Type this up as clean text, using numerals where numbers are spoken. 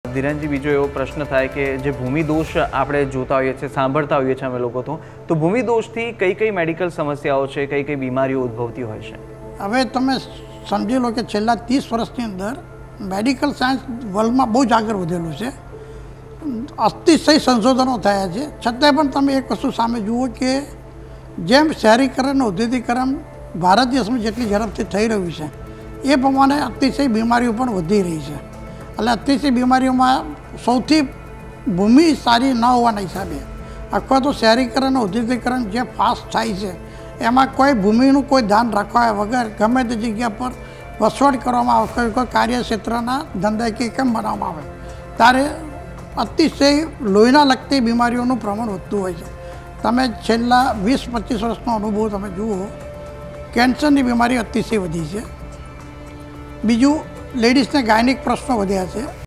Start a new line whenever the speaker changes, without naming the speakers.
ધીરેનજી, બીજો એવો પ્રશ્ન થાય કે જે ભૂમિદોષ આપણે જોતા હોઈએ છીએ, સાંભળતા હોઈએ છીએ અમે લોકો તો ભૂમિદોષથી કઈ કઈ મેડિકલ સમસ્યાઓ છે, કઈ કઈ બીમારીઓ ઉદ્ભવતી હોય છે?
હવે તમે સમજી લો કે છેલ્લા 30 વર્ષની અંદર મેડિકલ સાયન્સ વર્લ્ડમાં બહુ જ આગળ વધેલું છે, અતિશય સંશોધનો થયા છે. છતાંય પણ તમે એક વસ્તુ સામે જુઓ કે જેમ શહેરીકરણ અને ઔદ્યોગિકરણ ભારત દેશમાં જેટલી ઝડપથી થઈ રહ્યું છે એ પ્રમાણે અતિશય બીમારીઓ પણ વધી રહી છે. એટલે અતિશય બીમારીઓમાં સૌથી ભૂમિ સારી ન હોવાના હિસાબે અથવા તો શહેરીકરણ અને ઔદ્યોગિકરણ જે ફાસ્ટ થાય છે એમાં કોઈ ભૂમિનું કોઈ ધ્યાન રાખવા વગર ગમે તે જગ્યા પર વસવાટ કરવામાં આવે, કોઈ કાર્યક્ષેત્રના ધંધાકીય કેમ બનાવવામાં આવે ત્યારે અતિશય લોહીના લગતી બીમારીઓનું પ્રમાણ વધતું હોય છે. તમે છેલ્લા 20-25 વર્ષનો અનુભવ તમે જુઓ, કેન્સરની બીમારી અતિશય વધી છે. બીજું, લેડીઝને ગાયનિક પ્રશ્નો વધ્યા છે.